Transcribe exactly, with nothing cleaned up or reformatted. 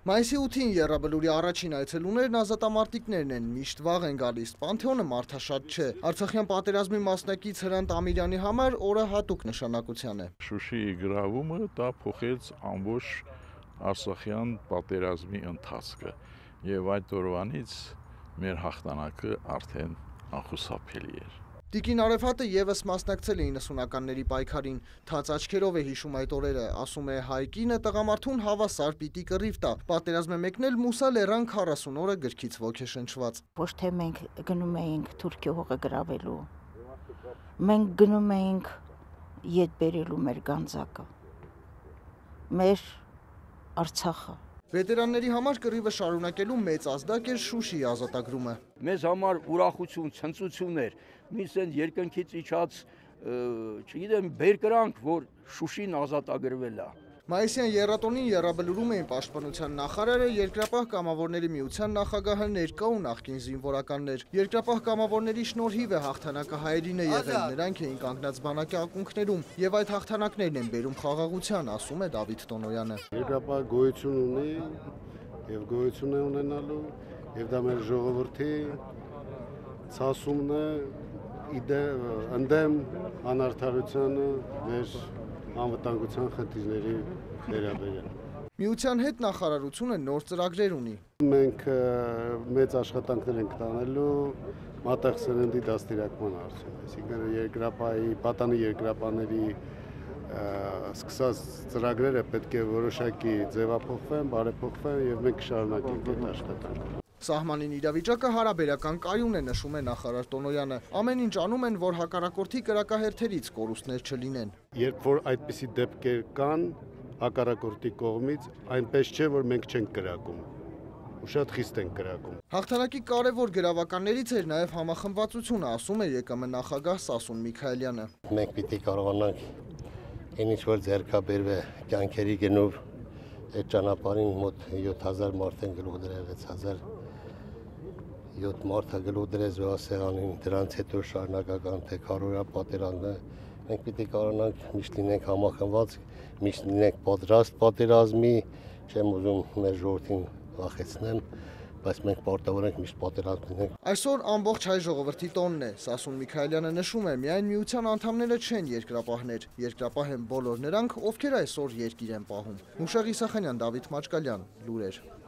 Մայիսի ութին Եռաբլուրի առաջին այցելուներն ազատամարտիկներն են, միշտ վաղ են գալիս, Պանթեոնը մարդաշատ չէ, Արցախյան պատերազմի մասնակից Հրանտ Ամիրյանի համար օրը հատուկ նշանակության է։ Շուշիի գրավումը դա փոխեց ամբողջ Արցախյան պատերազմի ընթացքը եւ այդ օրվանից մեր հաղթանակը արդեն անխուսափելի էր։ Տիկին Արեֆատը ևս մասնակցել է իննսունականների պայքարին, թաց աչքերով է հիշում այդ օրերը, ասում է հայ կինը տղամարդուն հավասար պիտի կռիվ տա, պատերազմ է մեկնել Մուսա Լեռան քառասուն օրը գրքից ոգեշնչված։ Ոչ թե մենք գնում էինք Թուրքիա հողը գրավելու, մենք գնում էինք ետ բերելու մեր գանձակը, մեր Արցախը։ Վետերանների համար կռիվը շարունակելու մեծ ազդակ էր Շուշիի ազատագրումը։ Մեզ համար ուրախություն, ցնծություն էր, միս են երկնքից իջած, չգիտեմ, բերկրանք, որ Շուշին ազատագրվել է։ Մայիսյան եռատոնին Եռաբլուրում էին պաշտպանության նախարարը, Երկրապահ կամավորների միության նախագահը, ներկա ու նախկին զինվորականներ։ Երկրապահ կամավորների շնորհիվ է հաղթանակը հայերին է եղել, նրանք էին կանգնած բանակի ակունքներում, եւ այդ հաղթանակներն են բերում խաղաղության, ասում է Դավիթ Տոնոյանը։ Երկրապահ գոյություն ունի եւ գոյություն է ունենալու, եւ դա մեր ժողովրդի ցասումն է ընդդեմ անարդարությանը, մեր անվտանգության խնդիրների վերաբերյալ։ Միության հետ նախարարությունը նոր ծրագրեր ունի։ Մենք մեծ աշխատանքներ ենք տանելու մատաղ սերնդի դաստիարակման հարցում, այսինքն երկրապահի, պատանի երկրապահների սկսած ծրագրերը պետք է որոշակի ձևափոխվեն, բարեփոխվեն եւ մենք կշարունակենք այդ աշխատանքը։ Սահմանին իրավիճակը հարաբերական կայուն է, նշում է նախարար Տոնոյանը։ Ամեն ինչ անում են, որ հակառակորդի կրակահերթերից կորուստներ չլինեն։ Երբ որ այդպիսի դեպքեր կան հակառակորդի կողմից, այնպես չէ, որ մենք չենք կրակում, ու շատ խիստ ենք կրակում։ Հաղթանակի կարևոր գրավականներից էր նաև համախմբվածությունը, ասում է ԵԿՄ նախագահ Սասուն Միքայելյանը։ Մենք պիտի կարողանանք այն ինչ որ ձեռքաբերվե կյանքերի գնով այդ ճանապարհին մոտ յոթ հազար մարդ են գլուխ դրել, վեց հազար յոթ մարդը գլուխ դրեց վասեղանին, դրանց հետո շարունակական թե քարոզա պատերազմը, մենք պիտի կարողանանք միշտ լինենք համախմբված, միշտ լինենք պատրաստ պատերազմի, չեմ ուզում մեր ժողովրդին վախեցնեմ, բայց մենք պարտավոր ենք միշտ պատերազմ լինենք։ Այսօր ամբողջ հայ ժողովրդի տոնն է, Սասուն Միքայելյանը նշում է, միայն միության անդամները չեն երկրապահներ, երկրապահ են բոլոր նրանք, ովքեր այսօր երկիր են պահում։ Նուշեղ Իսախանյան, Դավիթ Մաչկալյան, լուրեր։